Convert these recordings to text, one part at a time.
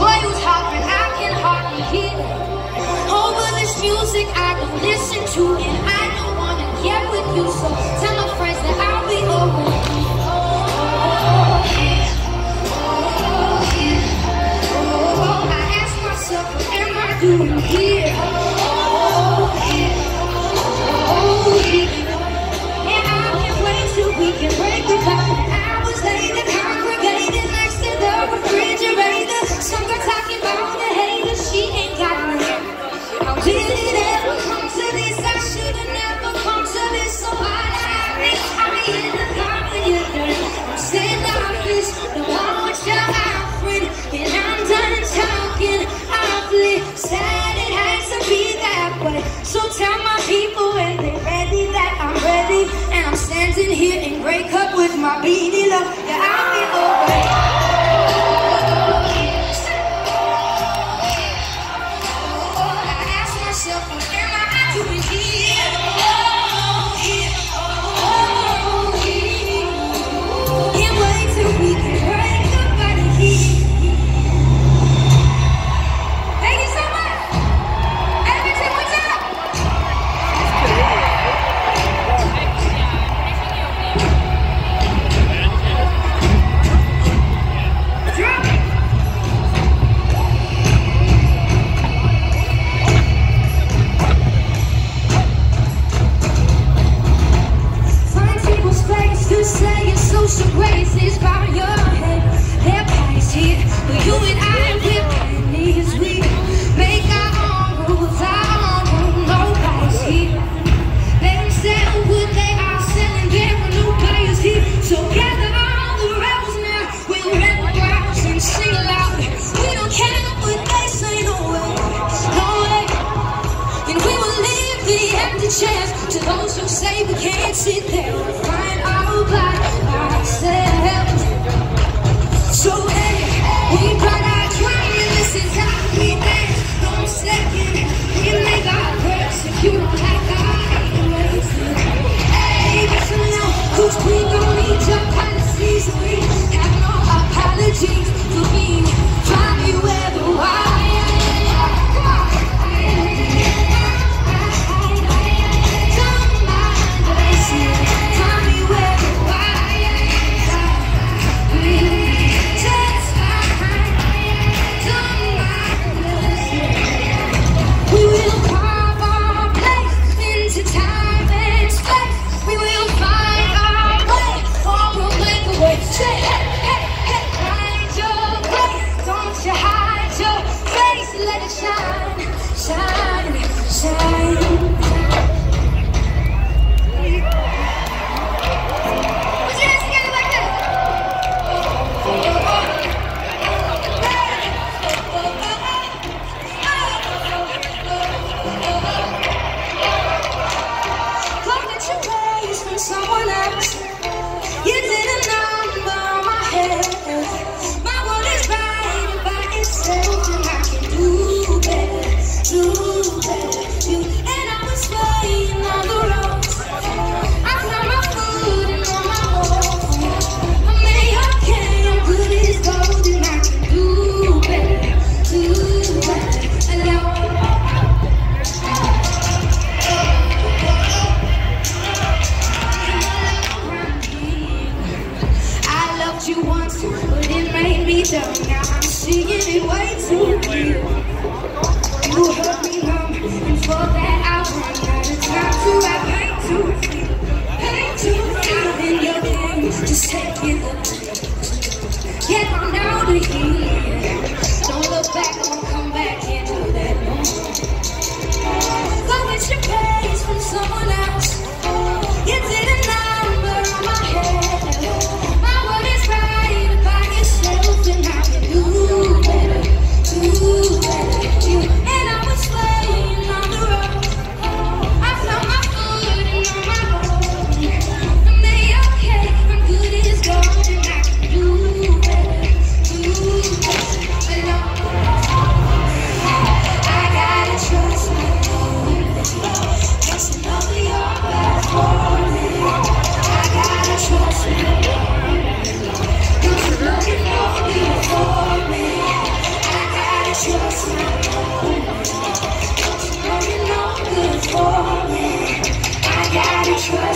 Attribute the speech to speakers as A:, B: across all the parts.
A: Boy, you talking, I can hardly hear. Over this music I don't listen to, and I don't wanna get with you. So tell my friends that I'll be over. I ask myself, what am I doing here? And I can't wait till we can break the code. Hours later, congregated next to the refrigerator. Some girl talking about the haters, she ain't got me. How did it ever come to this? I should've never come to this. So why did I be in the car with you? I'm standoffish, no one wants your outfit, and I'm done talking awfully. Said it has to be that way. So tell my people when they're ready that I'm ready, and I'm standing here in gray cup with my beady love. Yeah, I'll be over. Social graces by your head, their parties here. But you and I, we're pennies. We make our own rules, nobody's here. Let them sell what they are selling, there are no players here. So gather all the rebels now, we'll rap around and sing loud. We don't care what they say, no way, no way. And we will leave the empty chairs to those who say we can't sit there and find our black. So hey, we brought our trying, this is how we dance. No second, we make our verse. If you don't like our ways, hey, listen now, cause we don't need your policies. We have no apologies for being probably where the wire. Come on. Don't mind us, tell me where the wire. We will carve our place into time and space. We will find our way, or we'll make a way. Say hey, hey, hey, find your place. Don't you hide your face. Let it shine, shine, shine. Put your hands together like that. Someone else, you did a number on my head. My world is right by itself, and I can do better, do better. You and I was swaying on the road. I got my food and on my own. I made okay, I'm good as gold, and I can do better, do better. You once, but it made me dumb. Now I'm seeing it way too clear. You hurt me.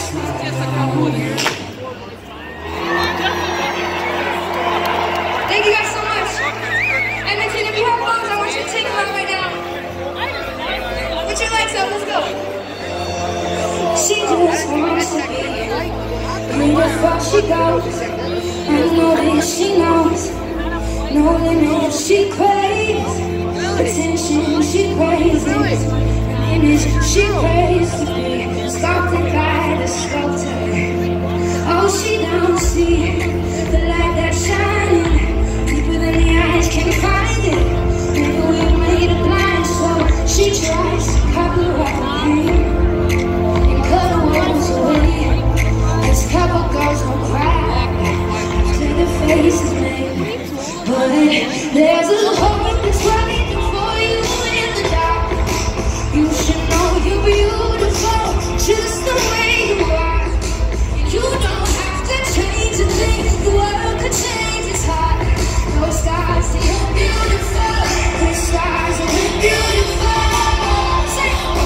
A: Thank you guys so much. Edmonton, if you have phones, I want you to take them out right now. Put your legs up, let's go. She just wants to be before she goes. I know that she knows. No limit, she craves attention, she craves image, she craves to be sculpted by the sculptor. Oh, she don't see the light that's shining deeper than the eyes can find it. Maybe we've made her blind, so she tries to cover up the pain and cut the wounds away. This couple girls don't cry after the face is made. But there's a hope that's waiting for you in the dark. You should know you're beautiful just the way you are. You don't have to change a thing, the world could change its heart. No stars, you're beautiful. The stars are beautiful. Say, oh,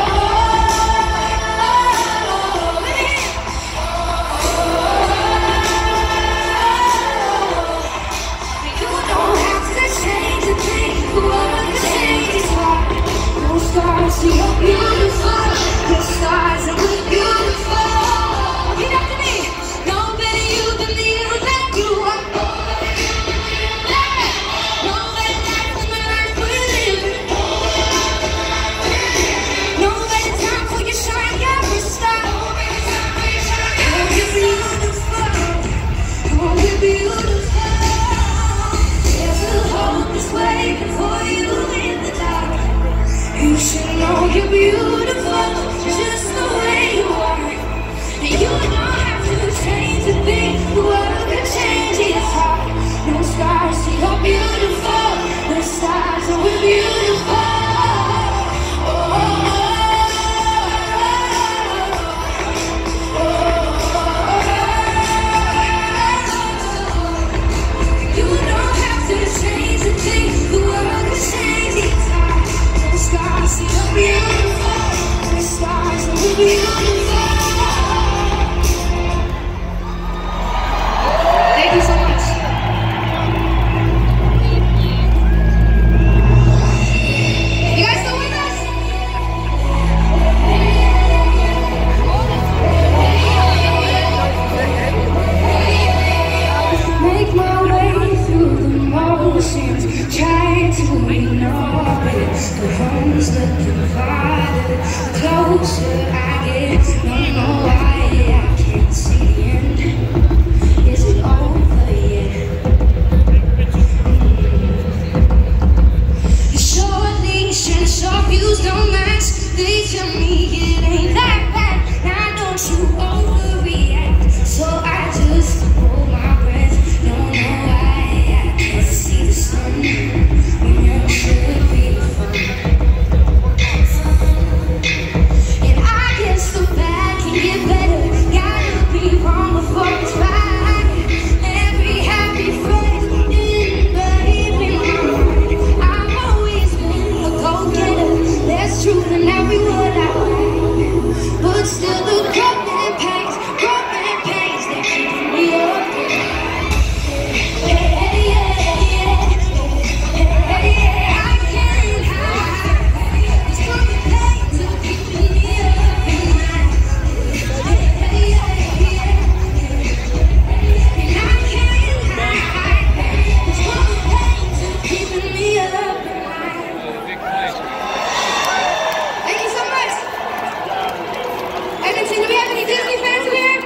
A: you don't have to change a thing, the world could change its heart. No stars, you're beautiful. The stars are beautiful. Repeat after me. Nobody you believe that you are. Nobody likes my life we're living. Nobody time for your shine, you're a star. Oh, you're beautiful. Oh, you're beautiful. There's a hope that's waiting for you in the dark. You should know you're beautiful just the way you are. And you don't have to change a thing, the world can change its heart. No stars, you're beautiful. The stars are beautiful. Oh, oh, oh, oh, oh. You don't have to change a thing, the world can change its heart. No stars, you're beautiful. The stars are beautiful. Thank you so much. You guys still with us? Make my way through the motions, trying to ignore it. The home's looking farther, the closer I get. Don't know why I can't see the end. Is it over yet? Your short leash and short views don't match. They tell me it ain't that bad. Now don't you overreact. So I just hold my breath. Don't know why I can't see the sun when you should be fun. And I guess the bad can get better. Gotta be wrong before it's right. Every happy phrase in the evening mind. I've always been a go-getter. There's truth in every word I write. But still the growing pains that keep me up. Hey, yeah, yeah, hey, yeah, I can't hide. These growing pains are keeping me up at night. Hey, yeah, yeah, and I can't hide. These growing pains are keeping me up at night. Thank you so much. Edmonton, do we have any Disney fans in here?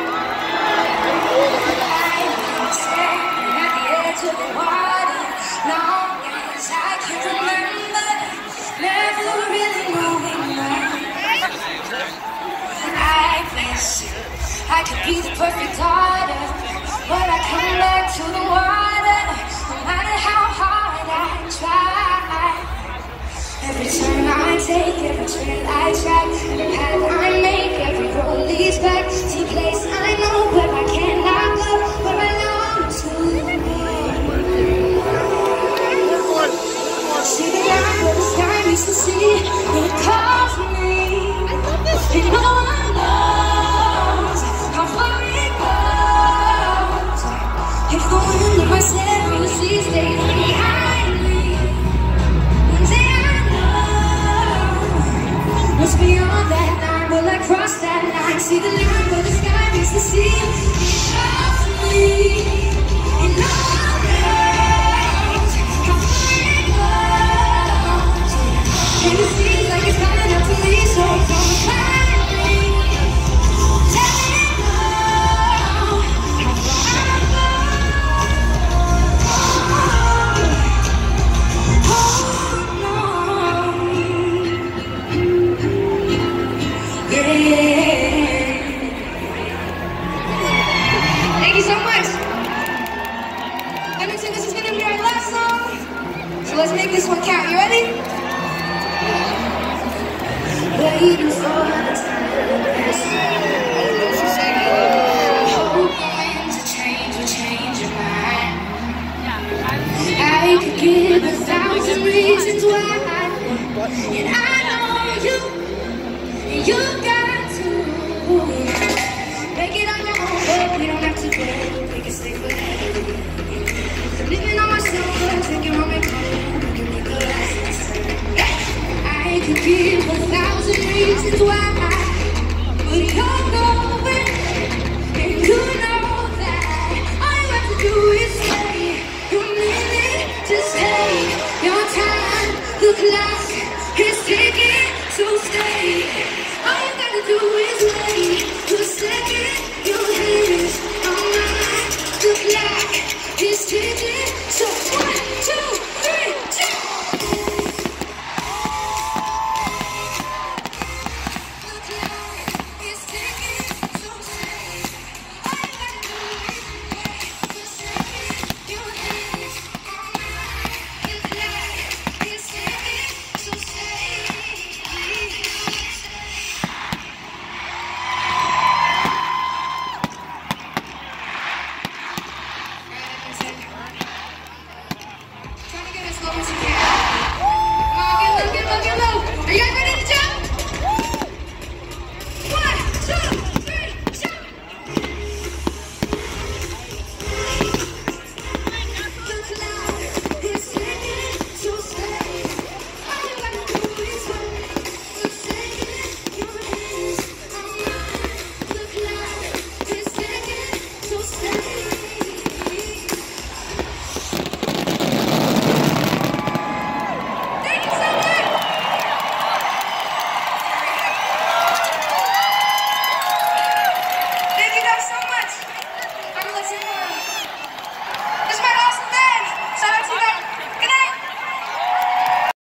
A: I'm standing at the edge of the water, long as I can remember, never really knowing why. I wish I could be the perfect daughter, but I come back to the water, no matter how hard I try. Every turn I take, every trail I track, every path I make, every road leads back to a place I know where I cannot go, where I long to be. See the line where the sky meets the sea, it calls me. And no one knows. myself, you see, stay behind me. One day I know what's beyond that line. Will I cross that line? See the line where the sky meets the sea. Trust me, and no one knows how far it goes. And it seems like it's coming up to me, so don't find me. Let me know how far I go. Thank you so much. Edmonton, this is going to be our last song. So let's make this one count. You ready? Waiting for the time to pass. Hoping to change or change your mind. I could give 1,000 reasons why. And I know you got to make it on your own, but we don't have to go. We can stay forever. I'm living on myself, but taking on my phone. We can make the last mistake. I could give 1,000 reasons why, but you're going, and you know that all you have to do is stay. You need to stay. Your time, the clock is ticking, so stay. All you gotta do is